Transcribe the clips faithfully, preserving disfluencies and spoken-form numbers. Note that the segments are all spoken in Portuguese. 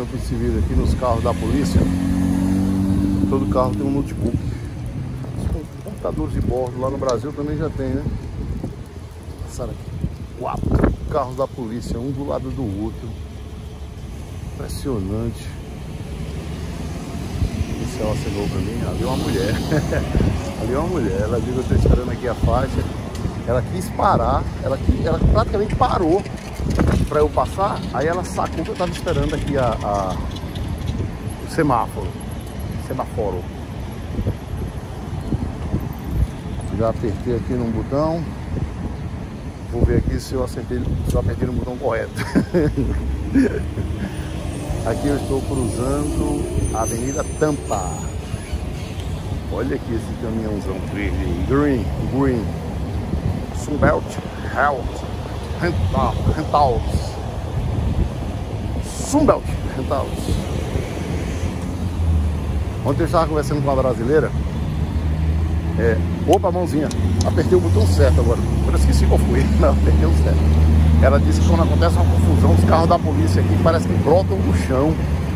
tenho percebido aqui nos carros da polícia, todo carro tem um notebook. Os computadores de bordo lá no Brasil também já tem, né? Passaram aqui quatro carros da polícia, um do lado do outro. Impressionante. Esse ela acenou pra mim, ali é uma mulher. Ali é uma mulher, ela viu que eu estou esperando aqui a faixa. Ela quis parar, ela, ela praticamente parou para eu passar. Aí ela sacou que eu estava esperando aqui a, a, o semáforo. Semáforo. Já apertei aqui num botão. Vou ver aqui se eu acertei, se eu apertei no botão correto. Aqui eu estou cruzando a Avenida Tampa. Olha aqui esse caminhãozão verde. Green, green. Sunbelt Health Rentals. Sunbelt Rentals. Ontem eu estava conversando com uma brasileira. É, opa, mãozinha. Apertei o botão certo agora. Eu esqueci qual foi. Não, apertei o certo. Ela disse que quando acontece uma confusão, os carros da polícia aqui parece que brotam no chão.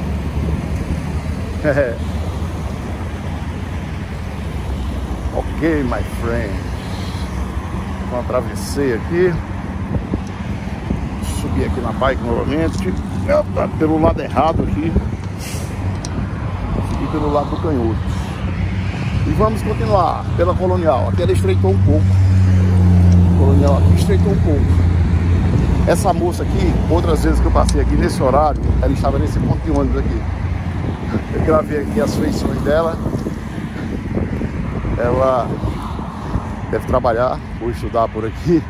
É. Ok, my friend. Então atravessei aqui. Subi aqui na bike novamente. Opa, pelo lado errado aqui. Subi pelo lado do canhoto. E vamos continuar pela Colonial. Aqui ela estreitou um pouco. Colonial aqui estreitou um pouco. Essa moça aqui, outras vezes que eu passei aqui nesse horário, ela estava nesse ponto de ônibus aqui. Eu gravei aqui as feições dela. Ela deve trabalhar ou estudar por aqui.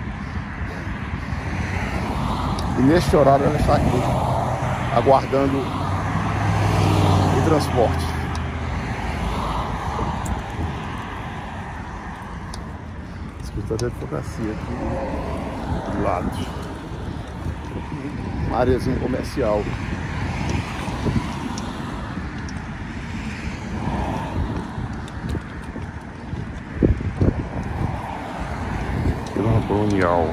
E neste horário ela está aqui, aguardando o transporte. Escritório de advocacia aqui do lado. Uma areazinha comercial. Pela Colonial.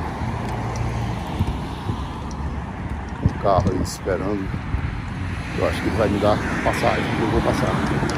Um carro aí esperando. Eu acho que ele vai me dar passagem. Eu vou passar.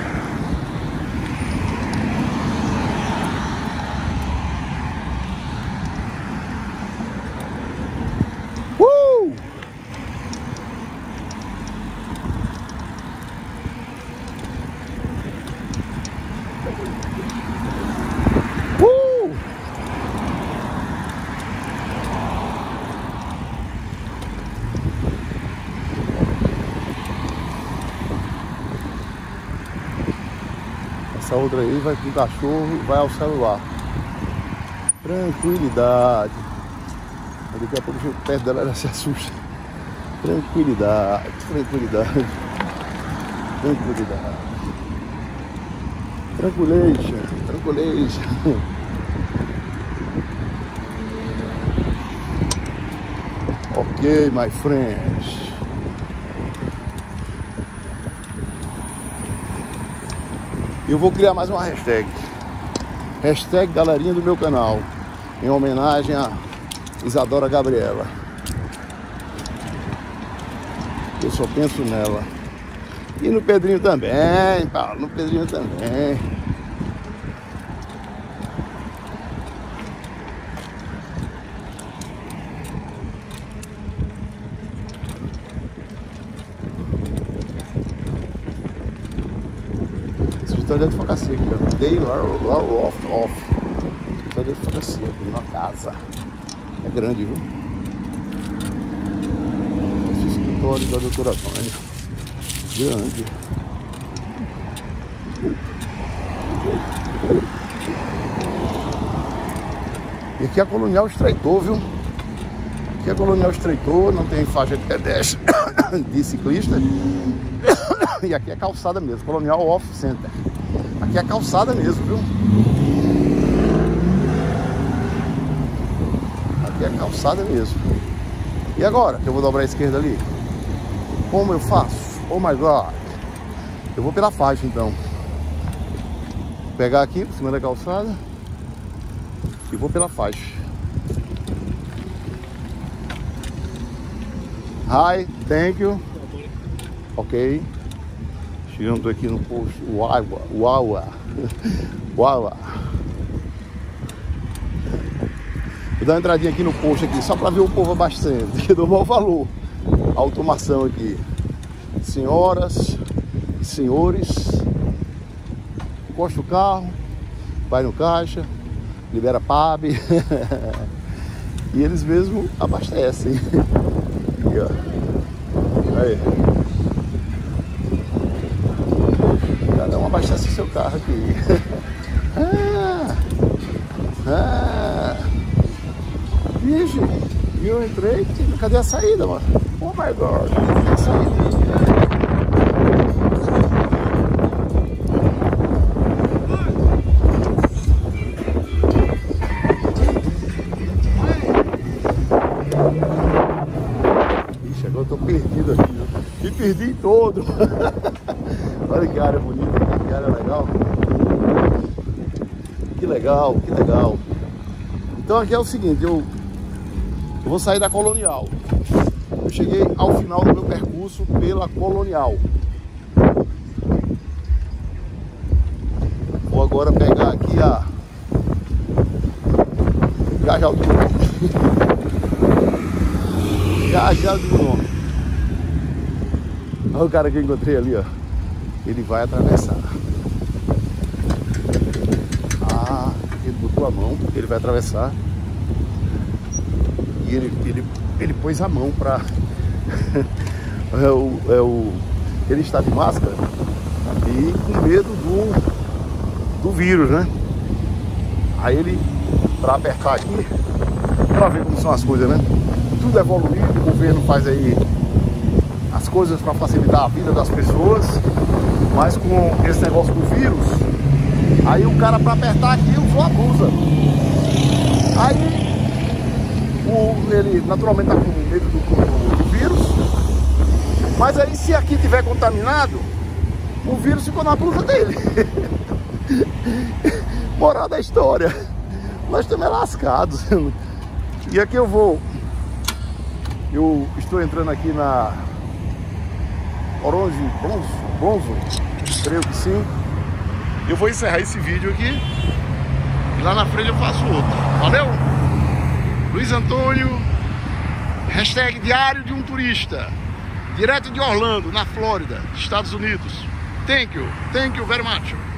Essa outra aí vai com o cachorro e vai ao celular. Tranquilidade. Daqui a pouco eu chego perto dela, ela se assusta. Tranquilidade, tranquilidade. Tranquilidade. Tranquilation, tranquilation. Ok, my friends. Eu vou criar mais uma hashtag. Hashtag galerinha do meu canal. Em homenagem a Isadora Gabriela. Eu só penso nela. E no Pedrinho também, Paulo. No Pedrinho também. Escritório de advocacia aqui, ó. Day off, off. Escritório de advocacia aqui, uma casa. É grande, viu? Esse escritório da doutora Tônia. Grande. E aqui a Colonial estreitou, viu? Aqui a Colonial estreitou, não tem faixa de pedestre, de ciclista. E aqui é calçada mesmo, Colonial Off Center. Aqui é calçada mesmo, viu? Aqui é calçada mesmo. E agora que eu vou dobrar a esquerda ali? Como eu faço? Oh my God! Eu vou pela faixa então. Vou pegar aqui por cima da calçada e vou pela faixa. Hi, thank you. ok? Chegamos aqui no posto Uaua, Uaua, Uaua. Vou dar uma entradinha aqui no posto aqui, só para ver o povo abastecendo, que eu dou bom valor. A automação aqui. Senhoras, senhores, encosta o carro, vai no caixa, libera P A B e eles mesmo abastecem. Aqui, ó. Aí. Cada um abastece o seu carro aqui. ah, ah. Vixe, e eu entrei, cadê a saída, mano? Oh my god, cadê a saída? Ixi, agora eu tô perdido aqui, né? Me perdi todo. Olha que área bonita, que área legal. Que legal, que legal. Então aqui é o seguinte, eu, eu vou sair da Colonial. Eu cheguei ao final do meu percurso pela Colonial. Vou agora pegar aqui a Gajal do Nome. Gajal do Nome. Olha o cara que eu encontrei ali, ó. Ele vai atravessar. Ah, ele botou a mão, ele vai atravessar. E ele, ele, ele pôs a mão pra... é o, é o... Ele está de máscara e com medo do, do vírus, né? Aí ele, pra apertar aqui, pra ver como são as coisas, né? Tudo evoluído, o governo faz aí as coisas para facilitar a vida das pessoas, mas com esse negócio do vírus, aí o cara para apertar aqui usou a blusa. Aí o, ele naturalmente está com medo do, do, do vírus, mas aí se aqui tiver contaminado, o vírus ficou na blusa dele. Moral da história, nós estamos lascados. E aqui eu vou, eu estou entrando aqui na Orange, Bronzo, Bronzo, creio que sim. Eu vou encerrar esse vídeo aqui e lá na frente eu faço outro. Valeu? Luiz Antônio, hashtag Diário de um Turista, direto de Orlando, na Flórida, Estados Unidos. Thank you, thank you very much.